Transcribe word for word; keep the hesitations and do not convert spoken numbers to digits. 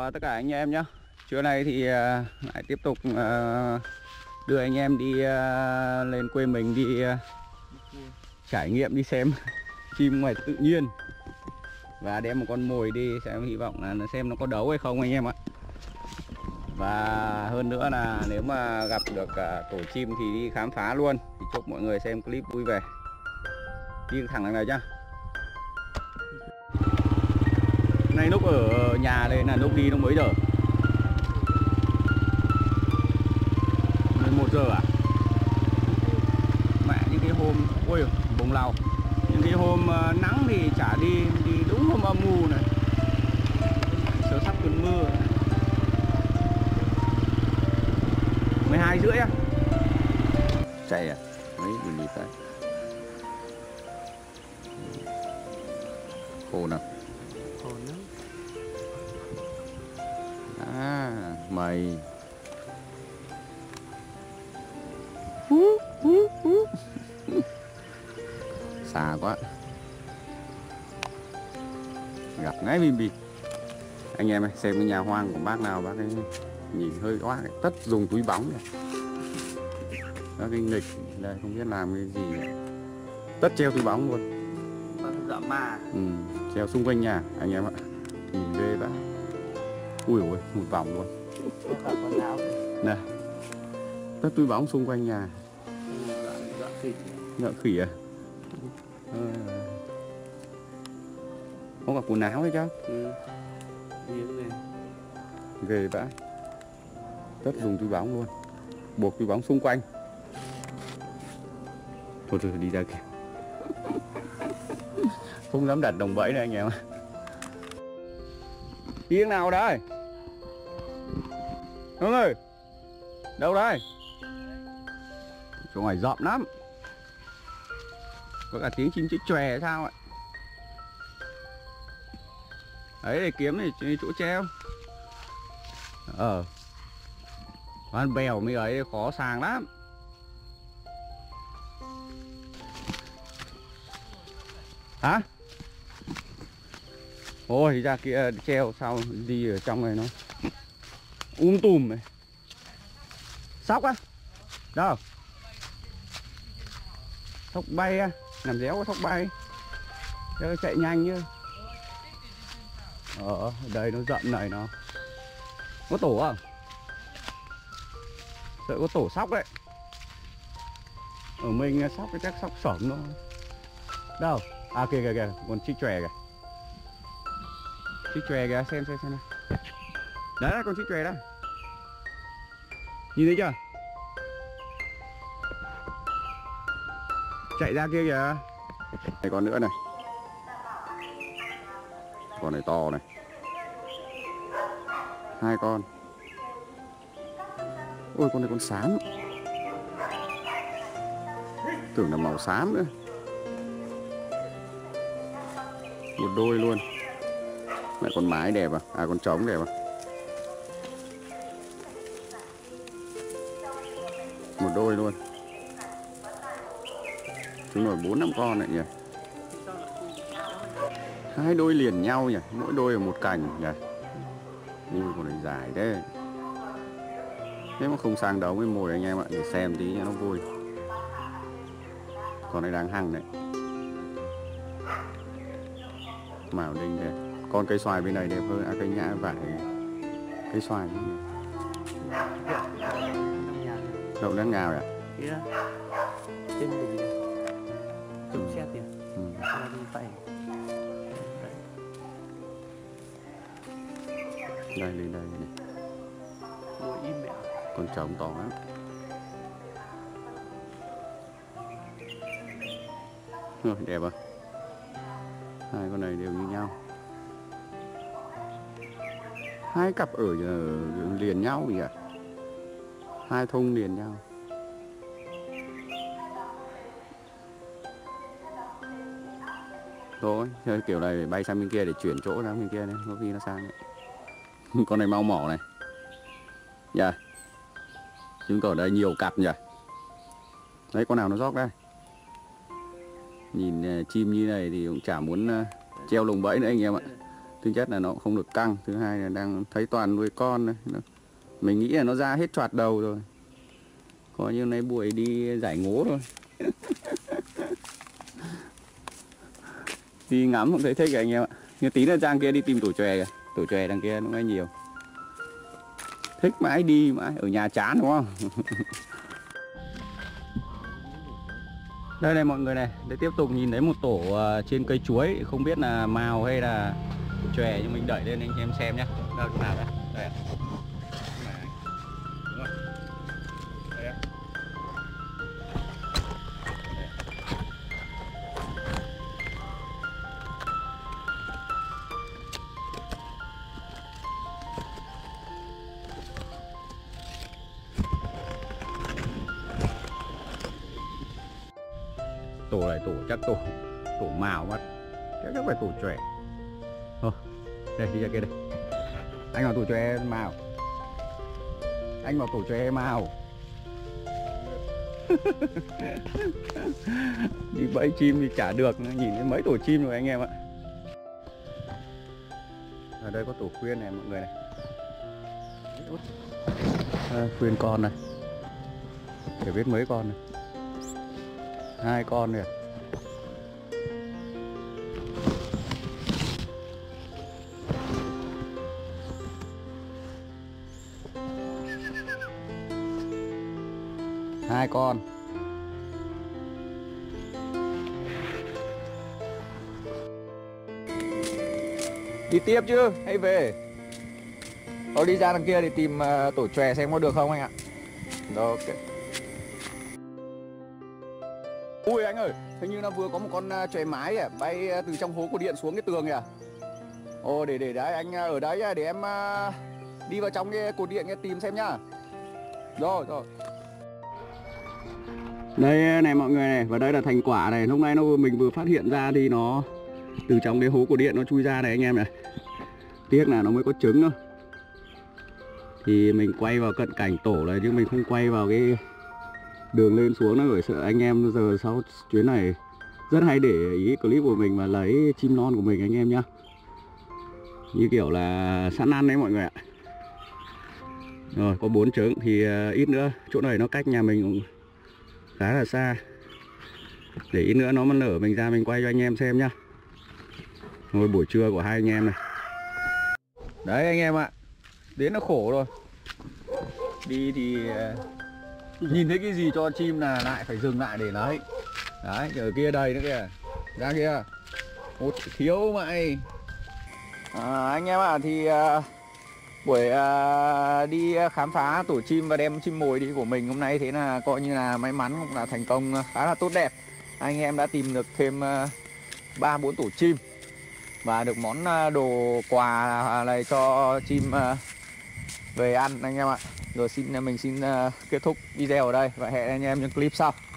chào tất cả anh em nhé. Trưa nay thì lại tiếp tục đưa anh em đi lên quê mình đi trải nghiệm, đi xem chim ngoài tự nhiên và đem một con mồi đi xem, hy vọng là xem nó có đấu hay không anh em ạ. Và hơn nữa là nếu mà gặp được tổ chim thì đi khám phá luôn. Thì chúc mọi người xem clip vui vẻ. Đi thẳng đằng này nhá. Nay lúc ở nhà đây là lúc đi lúc mấy giờ? mười một giờ à? Mẹ, những cái hôm ôi bồng lào, những cái hôm nắng thì chả đi, đi đúng hôm âm mưu này, sớm sắp cơn mưa. Mười hai rưỡi á? Chạy à? Mấy mình đi tới khô nào. À, mày xa quá, gặp ngay bìm bìm. Anh em ơi, xem cái nhà hoang của bác nào bác ấy nhìn hơi quá, tất dùng túi bóng này. Các cái nghịch đây không biết làm cái gì này. Tất treo túi bóng luôn. Dạ mà. Ừ, treo xung quanh nhà anh em ạ. Nhìn ghê bác. Ui ôi, một vòng luôn. Này, tất túi bóng xung quanh nhà. Nhợ khỉ à? Ừ. Có cả quần áo hay chứ? Ừ. Ghê vãi. Tất dùng túi bóng luôn. Buộc túi bóng xung quanh. Thôi rồi đi ra kìa. Không dám đặt đồng bẫy này anh em ạ. Tiếng nào đây? Hương ơi, đâu đây? Chỗ ngoài rộng lắm. Có cả tiếng chim chích chòe sao ạ? Đấy, để kiếm này chỗ treo. Ờ con bèo mới ấy khó sàng lắm. Hả? Ôi ra kia treo sao đi ở trong này nó um tùm này. Sóc á? Đâu? Sóc bay á? Làm déo có sóc bay. Chứ chạy nhanh chứ. Ờ, đây nó rậm này nó. Có tổ không? Sợ có tổ sóc đấy. Ở mình sóc cái chắc sóc sỏm thôi. Đâu? À kìa kìa kìa, còn chích chòe kìa. Chích chòe kìa, xem xem xem nào. Đấy là con chích chòe đó. Nhìn thấy chưa? Chạy ra kia kìa. Đây con nữa này. Con này to này. Hai con. Ôi con này con xám. Tưởng là màu xám nữa. Một đôi luôn. Mẹ con mái đẹp à? À con trống đẹp à? Một đôi luôn. Chúng rồi bốn năm con này nhỉ. Hai đôi liền nhau nhỉ, mỗi đôi ở một cành nhỉ. Ui con này dài đấy. Nếu mà không sang đấu với mồi anh em ạ, để xem tí cho nó vui. Con này đang hăng đấy. Màu đinh đẹp. Con cây xoài bên này đẹp hơn, à cây nhã vải cây xoài. Đậu đang ngào ạ? Kia. Trên đỉnh này. Trông xét kìa. Ừ. Phải. Đây lên đây này. Ngồi im mẹ. Con trống to lắm. Rồi đẹp à? Hai con này đều như nhau. Hai cặp ở liền nhau nhỉ? Hai thung liền nhau. Thôi, kiểu này bay sang bên kia để chuyển chỗ ra bên kia này, có khi nó sang đấy. Con này mau mỏ này. Dạ yeah. Chứng tỏ đây nhiều cặp nhỉ. Đấy, con nào nó rót đây. Nhìn uh, chim như này thì cũng chả muốn uh, treo lồng bẫy nữa anh em ạ. Thứ nhất là nó cũng không được căng, thứ hai là đang thấy toàn nuôi con này. Mình nghĩ là nó ra hết choạt đầu rồi, coi như nay buổi đi giải ngố thôi. Đi ngắm cũng thấy thích rồi anh em ạ. Như tí nữa Giang kia đi tìm tổ chòe kìa, tổ chòe đằng kia nó ngay nhiều. Thích mãi đi mãi, ở nhà chán đúng không? Đây này mọi người này, để tiếp tục nhìn thấy một tổ uh, trên cây chuối, không biết là mào hay là chòe, nhưng mình đẩy lên anh em xem nhé. Đâu chỗ nào đấy? Đây. Này. Đúng rồi. Đây á. Tổ này tổ chắc tổ tổ mào mất, chắc chắc phải tổ chòe. Thôi, đây đi ra kia đây. Anh vào tổ chòe mào. Anh vào tổ chòe mào. Đi bẫy chim thì chả được, nhìn thấy mấy tổ chim rồi anh em ạ. Ở đây có tổ khuyên này mọi người này. À, khuyên con này. Để biết mấy con này. Hai con này. Hai con. Đi tiếp chứ hay về? Tôi đi ra đằng kia để tìm uh, tổ chòe xem có được không anh ạ. Rồi, ok. Ui anh ơi, hình như là vừa có một con chòe mái à, bay từ trong hố của điện xuống cái tường kìa. Ồ, để để đấy anh ở đấy để em uh, đi vào trong cái cột điện nghe tìm xem nhá. Rồi rồi. Đây này mọi người này, và đây là thành quả này. Lúc nay nó mình vừa phát hiện ra thì nó từ trong cái hố của điện nó chui ra này anh em này. Tiếc là nó mới có trứng thôi. Thì mình quay vào cận cảnh tổ này chứ mình không quay vào cái đường lên xuống nó, bởi sợ anh em giờ sau chuyến này rất hay để ý clip của mình và lấy chim non của mình anh em nhá. Như kiểu là sẵn ăn đấy mọi người ạ. Rồi có bốn trứng thì ít nữa, chỗ này nó cách nhà mình cũng khá là xa. Để ít nữa nó mà nở mình ra mình quay cho anh em xem nhá. Rồi buổi trưa của hai anh em này. Đấy anh em ạ, đến nó khổ rồi. Đi thì nhìn thấy cái gì cho chim là lại phải dừng lại để lấy. Đấy, ở kia đầy nữa kìa. Ra kia. Một thiếu mày. À, anh em ạ, à, thì uh, buổi uh, đi khám phá tổ chim và đem chim mồi đi của mình hôm nay thế là coi như là may mắn, cũng là thành công khá là tốt đẹp. Anh em đã tìm được thêm ba bốn tổ chim và được món uh, đồ quà này cho chim uh, về ăn anh em ạ. Rồi xin mình xin uh, kết thúc video ở đây và hẹn anh em những clip sau.